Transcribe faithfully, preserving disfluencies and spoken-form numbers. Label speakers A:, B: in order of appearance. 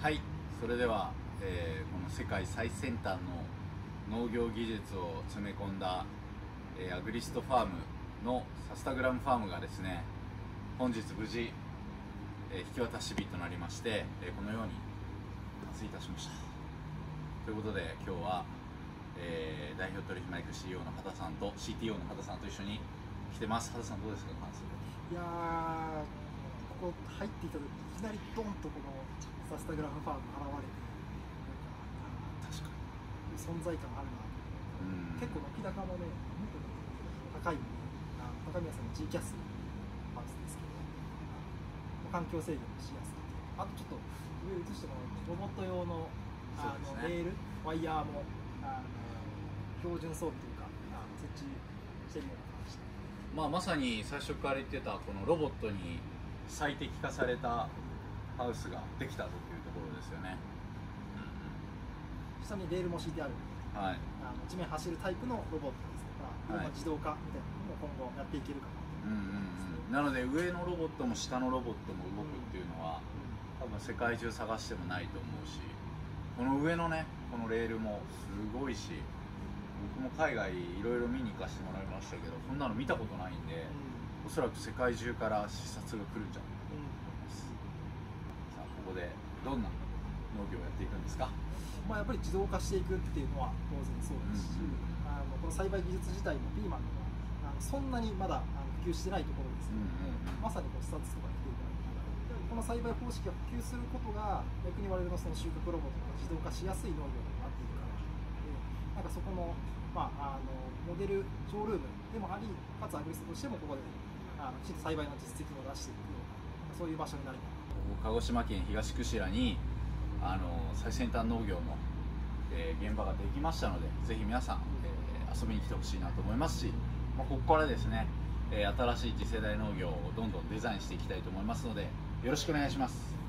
A: はい、それでは、えーこの世界最先端の農業技術を詰め込んだ、えーアグリストファームのサスタグラムファームがですね、本日無事、えー引き渡し日となりまして、えーこのように達成いたしました。ということで今日は、えー代表取締役 シーイーオー の畑さんと シーティーオー の畑さんと一緒に来てます。畑さんどうですか、感想。
B: いやー、ここ入っていた時いきなりドンとこのサスタグラムファーム現れて、
A: 確か
B: なんか存在感あるな。
A: に。うん。
B: 結構軒高もね、高いんで、あの高宮さんの G キャスハウスですけど、環境制御もしやすくて、あとちょっと上映してもロボット用のあの、
A: そうですね、
B: レール、ワイヤーもあの標準装備というかあの設置してるような感じで。
A: まあ、まさに最初から言ってたこのロボットに最適化されたハウスができたというところですよね。
B: 下にレールも敷いてあるんで、
A: はい、
B: あの地面走るタイプのロボットですとか、
A: はい
B: まあ自動化みたいなのも今後やっていけるかなと。
A: うんうんうん、なので上のロボットも下のロボットも動くっていうのは多分世界中探してもないと思うし、この上のねこのレールもすごいし、僕も海外いろいろ見に行かせてもらいましたけど、こんなの見たことないんで、おそらく世界中から視察が来るんじゃないかと思います。さあここでどんな農業をやっていくんですか。
B: まあ、やっぱり自動化していくっていうのは当然そうですし、
A: うんうん、
B: あのこの栽培技術自体もピーマンがあのそんなにまだあの普及してないところですので、
A: うんうんうん、
B: まさにこう視察とか来ていただきながら、この栽培方式が普及することが逆に我々のその収穫ロボットが自動化しやすい農業になっていくからなので、なんかそこの、まあ、あのモデルショールームでもあり、かつアグリストとしてもここであのきちんと栽培の実績を出していくような、そういう場所になります。
A: 鹿児島県東串良にあの最先端農業の、えー、現場ができましたので、ぜひ皆さん、えー、遊びに来てほしいなと思いますし、まあ、ここからですね、えー、新しい次世代農業をどんどんデザインしていきたいと思いますので、よろしくお願いします。